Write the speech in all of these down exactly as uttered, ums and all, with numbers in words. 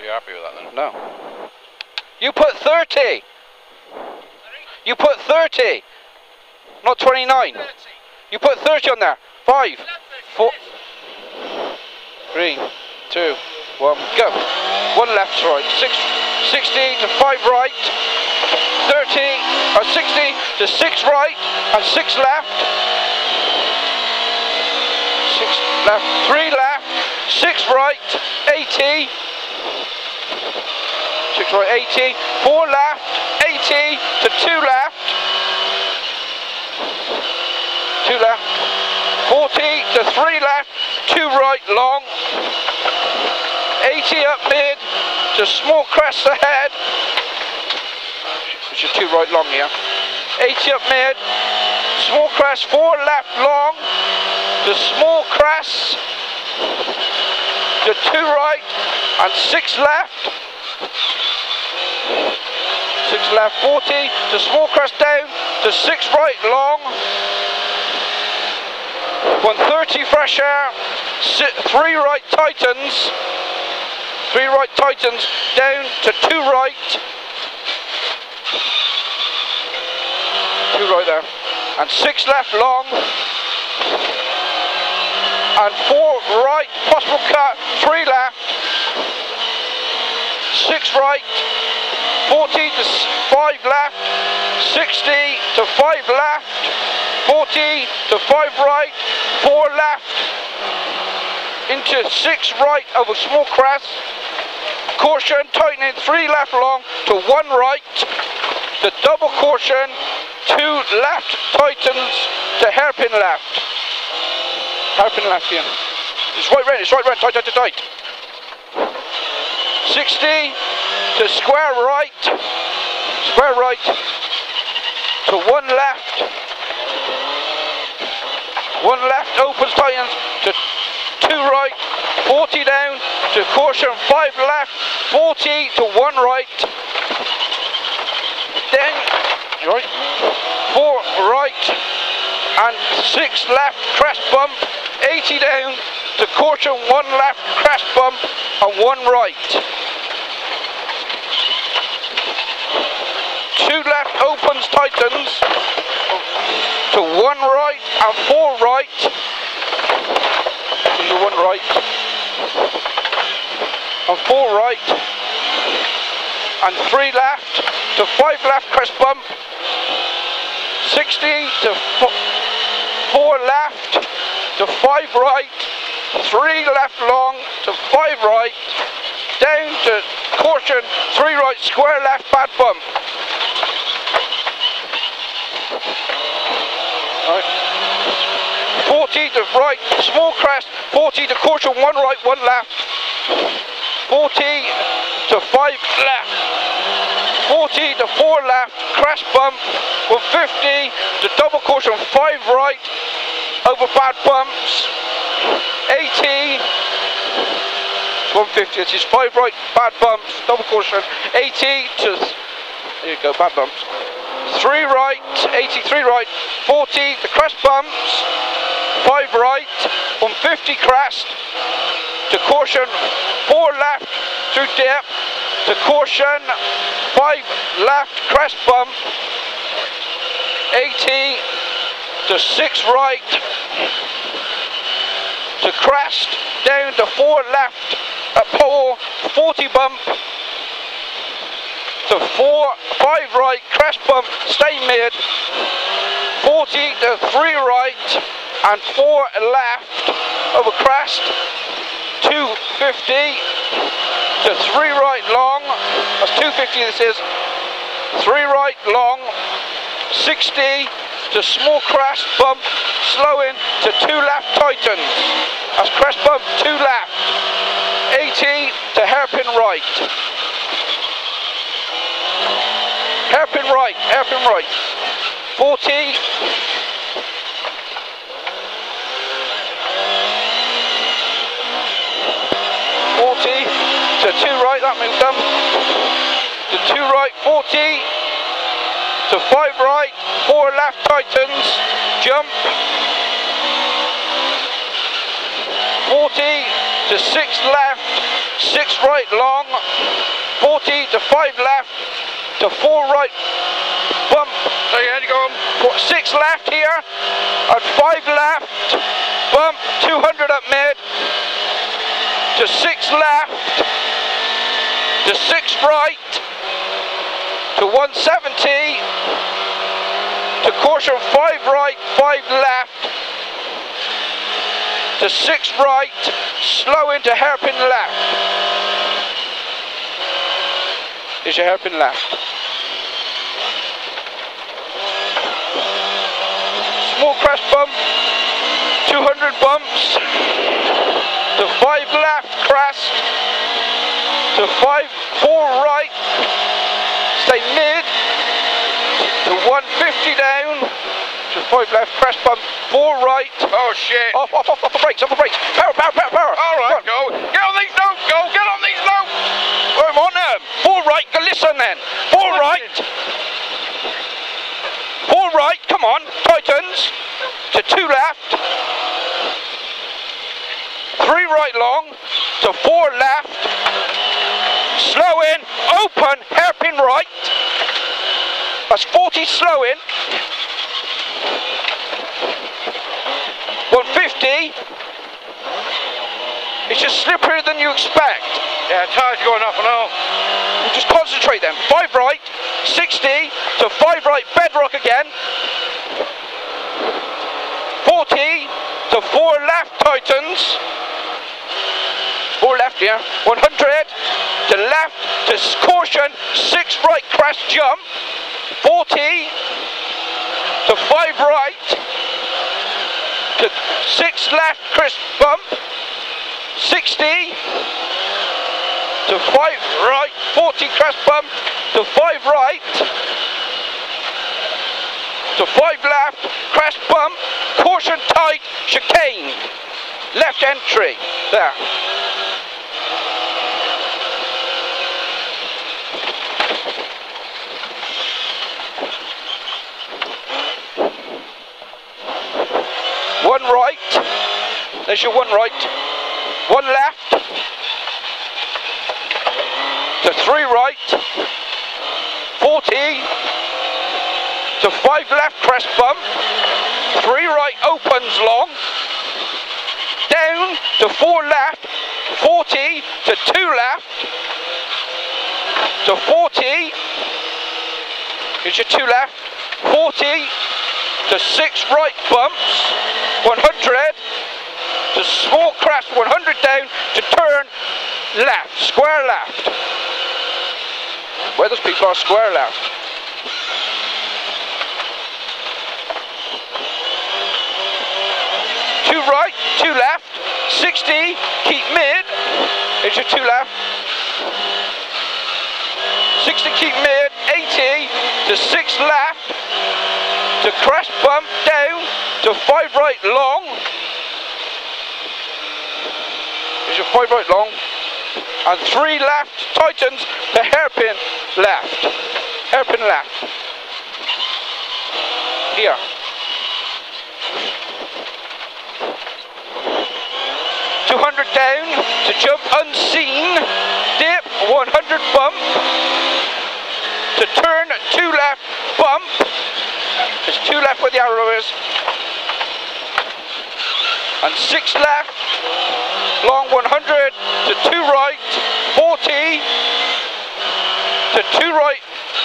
you're happy with that then? No. You put thirty. You put thirty. Not twenty-nine. You put thirty on there. Five, four, three, two, one, go. One left to right. Six, sixty to five right. thirty, or sixty to six right, and six left. Six left, three left, six right, eighty. Six right, eighty. Four left, eighty to two left. Two left. forty to three left, two right long. eighty up mid to small crest ahead. Which is two right long here. eighty up mid, small crest, four left long to small crest to two right and six left. Six left, forty to small crest down to six right long. one thirty fresh air, three right tightens. Three right tightens down to two right. Two right there. And six left long. And four right, possible cut, three left. Six right, forty to five left. sixty to five left. forty to five right, four left. Into six right over small crest. Caution, tightening, three left long to one right. To double caution, two left tightens to hairpin left. Hairpin left here. It's right round, it's right round, tight, tight, tight, tight. sixty to square right. Square right to one left. One left opens, tightens to two right. forty down to caution, five left. forty to one right. Then, right, four right and six left, crest bump. eighty down to caution, one left, crest bump and one right. Two left opens, tightens to one right and four right. To one right and four right and three left to five left, crest bump. sixty to four left to five right, three left long to five right, down to caution, three right, square left, bad bump. Right. forty to right, small crest, forty to caution, one right, one left. forty to five left. forty to four left, crest bump. one fifty to double caution, five right, over bad bumps. eighty, one fifty, this is five right, bad bumps, double caution. eighty to, there you go, bad bumps. three right, eighty-three right, forty, the crest bumps, five right, one fifty crest, to caution, four left, through dip, to caution, five left, crest bump, eighty, to six right, to crest, down to four left, at pole, forty bump, to four, five right, crest bump, stay mid, forty to three right, and four left, over crest, two fifty, to three right long, that's two fifty this is, three right long, sixty, to small crest bump, slowing, to two left tightens, that's crest bump, two left, eighty, to hairpin right. Hairpin right, hairpin right. forty. forty to two right, that moves done. To two right, forty. To five right, four left tightens, jump. forty to six left. six right long, forty to five left, to four right, bump, So you had to go four, six left here, and five left, bump, two hundred up mid, to six left, to six right, to one seventy, to caution five right, five left, to six right, slow into hairpin left. Is your hairpin left. Small crest bump, two hundred bumps, to five left crest, to five, four right, stay mid, to one fifty down, to five left crest bump, four right. Oh shit. Off, off, off, off the brakes, off the brakes. Power, power, power, power. Alright, go. Get on these notes, go. Get on these notes. I'm on them. Four right, go listen then. Four right. Four right, come on. Tightens. To two left. Three right long. To four left. Slow in. Open. Hairpin right. That's forty slow in. one fifty. It's just slipperier than you expect. Yeah, tire's going off and on. Just concentrate then. Five right, sixty to five right, bedrock again. forty to four left, tightens. Four left here. one hundred to left to caution, six right, crash jump. forty to five right to six left, crisp bump. sixty to five right, forty crest bump, to five right, to five left, crest bump, caution tight, chicane, left entry, there. One right, there's your one right, one left, to three right, forty, to five left crest bump, three right opens long, down to four left, forty to two left, to forty, here's your two left, forty to six right bumps, one hundred, to small crest, one hundred down, to turn left, square left. Where those people are, square left. Two right, two left, sixty, keep mid, here's your two left. sixty, keep mid, eighty, to six left, to crest bump down, to five right long. Here's your five right long. And three left, tightens, to hairpin left. Hairpin left. Here. two hundred down, to jump unseen, dip, one hundred bump, to turn, two left, bump, there's two left where the arrow is, and six left, long one hundred, to two right, forty, to two right,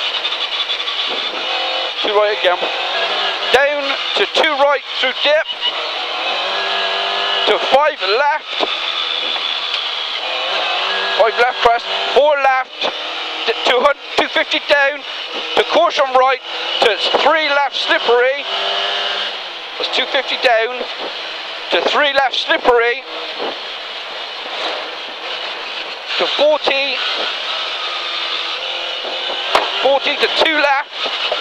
two right again, down to two right through dip, to five left, five left crest, four left, two fifty down, to caution right, to three left slippery, that's two fifty down, to three left slippery, to forty, forty to two left,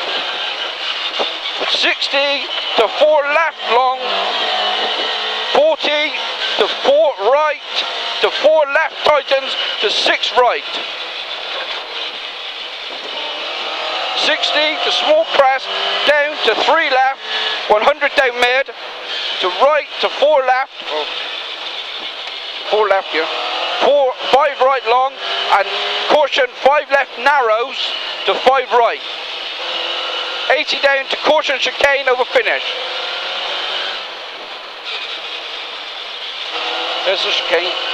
sixty to four left long, forty to four right, to four left tightens, to six right. sixty to small crest, down to three left, one hundred down mid, to right to four left, oh, four left here, four, five right long, and caution, five left narrows to five right. eighty down to caution chicane over finish. There's the chicane.